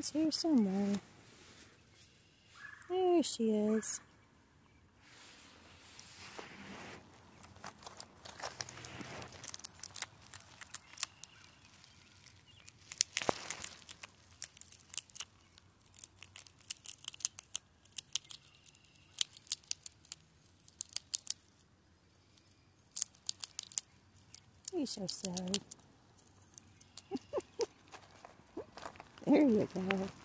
She's here somewhere. There she is. You're so silly. There you go.